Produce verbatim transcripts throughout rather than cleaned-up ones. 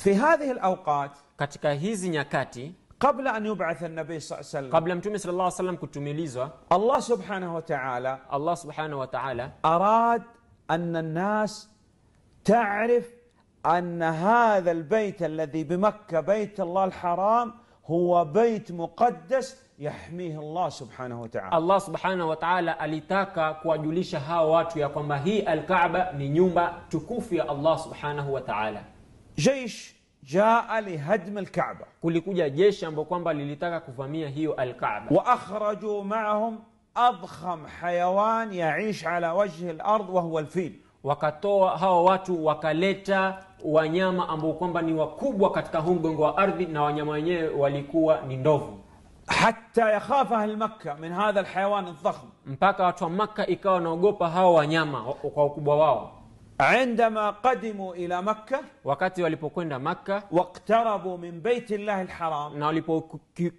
في هذه الأوقات katika hizi nyakati قبل أن يبعث النبي صلى الله عليه وسلم kabla mtume sallallahu alayhi wasallam kutumilizwa الله سبحانه وتعالى Allah subhanahu wa ta'ala أراد أن الناس تعرف أن هذا البيت الذي بمكة بيت الله الحرام هو بيت مقدس يحميه الله سبحانه وتعالى. Allah subhanahu wa ta'ala alitaka kuwajulisha hao watu ya kwamba hii al-Kaaba ni nyumba tukufu ya Allah subhanahu wa ta'ala. جيش جاء لهدم الكعبة. Kulikuja jeshi ambalo kwamba lilitaka kuvamia hiyo al-Kaaba. وأخرجوا معهم أضخم حيوان يعيش على وجه الأرض وهو الفيل. Wakatoa hao watu wakaleta wanyama ambao kwamba ni wakubwa katika huu mgongo wa ardhi, na wanyama wenyewe walikuwa ni ndovu. حتى يخاف أهل مكة من هذا الحيوان الضخم. Mpaka watu wa Makka ikawa naogopa hao wanyama kwa ukubwa wao. عندما قدموا إلى مكة wakati walipokwenda Makka واقتربوا من بيت الله الحرام na walipo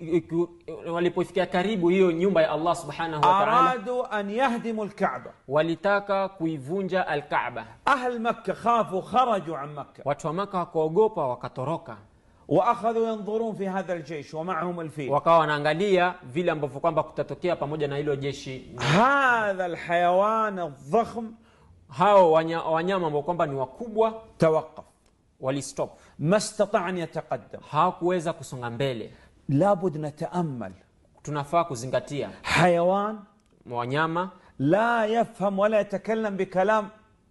walipofikia karibu hiyo nyumba ya Allah subhanahu wa ta'ala أرادوا أن يهدموا الكعبة. walitaka kuivunja al-Kaaba. أهل مكة خافوا خرجوا عن مكة. Watu wa Makka wakaogopa wakatoroka. واخذوا ينظرون في هذا الجيش ومعهم الفيل. Wakawa wanaangalia vile ambavyo kwamba kutatokea pamoja na hilo jeshi. هذا الحيوان الضخم hao wanyama ambao kwamba ni wakubwa توقف. walistop. ما استطاع أن يتقدم. hawakuweza kusonga mbele. لابد نتأمل. tunafaa kuzingatia حيوان wanyama لا يفهم ولا يتكلم بكلام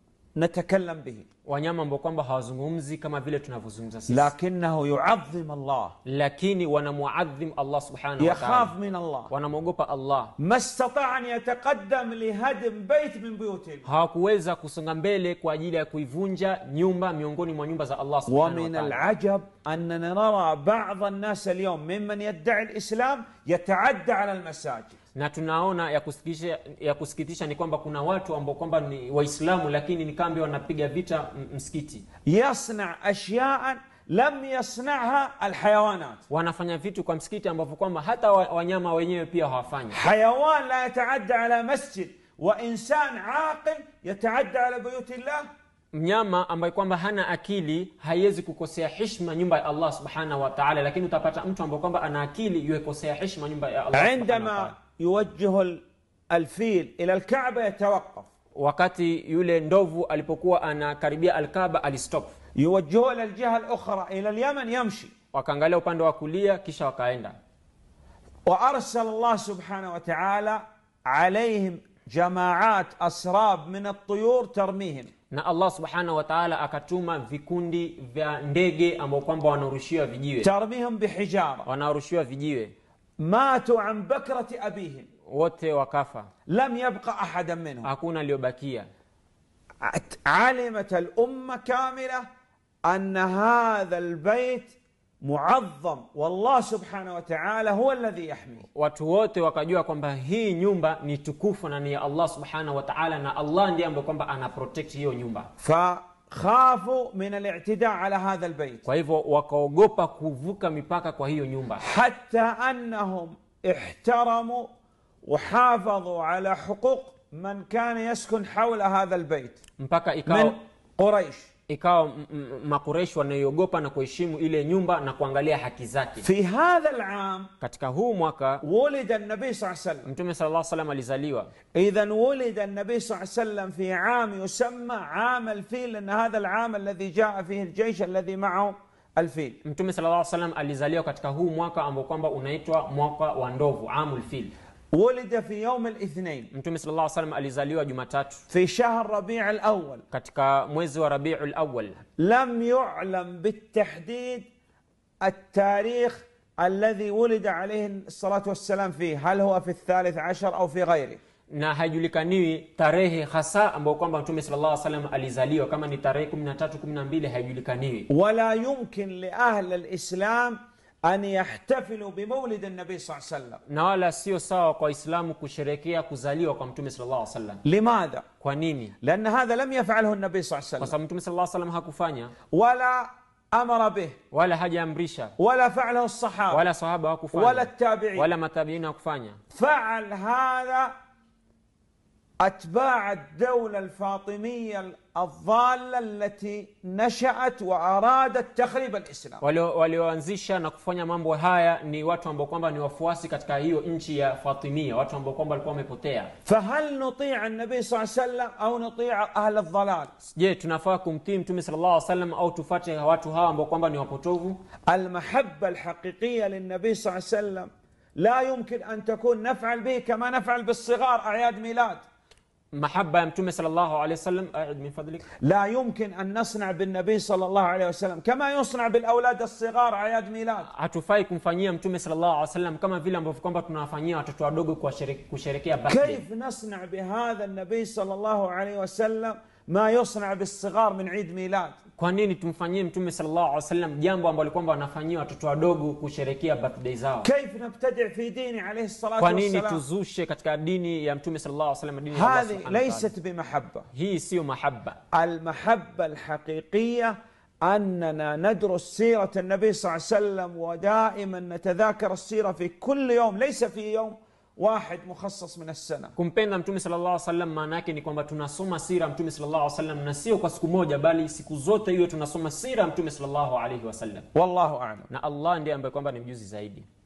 نتكلم به. wanyama ambao kwamba hawazungumzi kama vile tunavyozungumza sisi, لكنه يعظم الله، lakini wanamuadhim Allah subhanahu wa ta'ala, يخاف من الله، wanamogopa Allah. ما استطاع أن يتقدم لهدم بيت من بيوته. hawakuweza kusonga mbele kwa ajili ya kuivunja nyumba miongoni mwa nyumba za Allah subhanahu wa ومن ta'ala. العجب أننا نرى بعض الناس اليوم ممن يدعي الإسلام يتعدى على المساجد. na tunaona ya kusikitisha ya kusikitisha ni kwamba kuna watu ambao kwamba ni waislamu lakini ni kambi wanapiga vita msikiti. يصنع أشياء لم يصنعها الحيوانات. wanafanya vitu kwa msikiti ambavyo kwamba hata wanyama wenyewe pia hawafanyi. حيوان لا يتعدى على مسجد وإنسان عاقل يتعدى على بيوت الله. Mnyama ambaye kwamba hana akili haiwezi kukosea heshima nyumba ya Allah subhanahu wa ta'ala, lakini utapata mtu ambaye kwamba ana akili yuekosea heshima nyumba ya Allah subhanahu wa ta'ala. عندما يوجه الفيل إلى الكعبة يتوقف. wakati yule ndovu alipokuwa anakaribia al-Kaaba alistop. يوجهه إلى الجهة الأخرى إلى اليمن يمشي. wakaangalia upande wa kulia kisha wakaenda. وأرسل الله سبحانه وتعالى عليهم جماعات أسراب من الطيور ترميهم. na Allah subhanahu wa ta'ala akatuma vikundi vya ndege ambao kwamba wanarushiwa vijiwe. ترميهم بحجارة. wanarushiwa vijiwe. ماتوا عن بكرة أبيهم. wote wakafa. لم يبقى أحدا منهم. hakuna aliyobakia. علمت الأمة كاملة أن هذا البيت معظم والله سبحانه وتعالى هو الذي يحميه. watu wote wakajua kwamba hii nyumba ni tukufu na ni ya Allah subhanahu wa ta'ala, na Allah ndiye ambaye kwamba ana protect hiyo nyumba. فخافوا من الاعتداء على هذا البيت. kwa hivyo wakaogopa kuvuka mipaka kwa hiyo nyumba. حتى أنهم احترموا وحافظوا على حقوق من كان يسكن حول هذا البيت mpaka ikawa من قريش. ikawa makureish wanaiogopa na kuheshimu ile nyumba na kuangalia haki zake. في هذا العام katika huu mwaka ولد النبي صلى الله عليه وسلم. Mtume sallallahu alaihi wasallam alizaliwa. إذن ولد النبي صلى الله عليه وسلم في عام يسمى عام الفيل، لأن هذا العام الذي جاء فيه الجيش الذي معه الفيل. Mtume sallallahu alaihi wasallam alizaliwa katika huu mwaka ambao kwamba unaitwa mwaka wa ndovu, amul fil. ولد في يوم الاثنين Mtume sallallahu alaihi wasallam alizaliwa Jumatatu في شهر ربيع الأول. katika mwezi wa Rabiul Awwal. لم يعلم بالتحديد التاريخ الذي ولد عليه الصلاة والسلام فيه، هل هو في الثالث عشر أو في غيره. na haijulikaniwi tarehe hasa ambayo kwamba Mtume sallallahu alaihi wasallam alizaliwa, kama ni tarehe kumi na tatu, kumi na mbili haijulikaniwi. ولا يمكن لأهل الإسلام أن يحتفلوا بمولد النبي صلى الله عليه وسلم. na wala sio sawa kwa Waislamu kusherehekea kuzaliwa kwa Mtume sallallahu alaihi wasallam. لماذا؟ Kwa nini? لأن هذا لم يفعله النبي صلى الله عليه Kwa وسلم sababu Mtume sallallahu alaihi wasallam hakufanya ولا أمر به wala hajaamrisha ولا فعله الصحابة wala sahaba hakufanya ولا التابعين. wala matabiina hakufanya. فعل هذا أتباع الدولة الفاطمية الضالة التي نشأت وأرادت تخريب الإسلام. walioanzisha na kufanya mambo haya ni watu ambao kwamba ni wafuasi katika hiyo nchi ya Fatimia, watu ambao kwamba walikuwa wamepotea. فهل نطيع النبي صلى الله عليه وسلم أو نطيع أهل الضلال؟ Je, tunafaa kumtii Mtume sallallahu alaihi wasallam au tufuate watu hawa ambao kwamba ni wapotovu? المحبة الحقيقية للنبي صلى الله عليه وسلم لا يمكن أن تكون نفعل به كما نفعل بالصغار أعياد ميلاد. محبة يا متومة صلى الله عليه وسلم أعد من فضلك. لا يمكن أن نصنع بالنبي صلى الله عليه وسلم كما يصنع بالأولاد الصغار أعياد ميلاد. hatufai kumfanyia Mtume sallallahu alaihi wasallam kama vile ambavyo kwamba tunawafanyia watoto wadogo kusherehekea birthday. كيف نصنع بهذا النبي صلى الله عليه وسلم ما يصنع بالصغار من عيد ميلاد؟ Kwa nini tumfanyie Mtume sallallahu alaihi wasallam jambo ambalo kwamba wanafanyia watoto wadogo kusherehekea birthday zao? كيف نبتدع في دين عليه الصلاة Kwa nini والسلام؟ tuzushe katika dini ya Mtume sallallahu alaihi wasallam, dini ya Allah هذه subhanahu wa ليست بمحبة. hii sio mahabba. المحبة الحقيقية أننا ندرس سيرة النبي صلى الله عليه وسلم ودائما نتذاكر السيرة في كل يوم، ليس في يوم واحد مخصص من السنة. Kumpenda Mtume sallallahu alaihi wasallam maana yake ni kwamba tunasoma sira Mtume sallallahu alaihi wasallam na sio kwa siku moja, bali siku zote hiyo tunasoma sira Mtume sallallahu alaihi wasallam. والله أعلم. Na Allah ndiye ambaye kwamba ni mjuzi zaidi.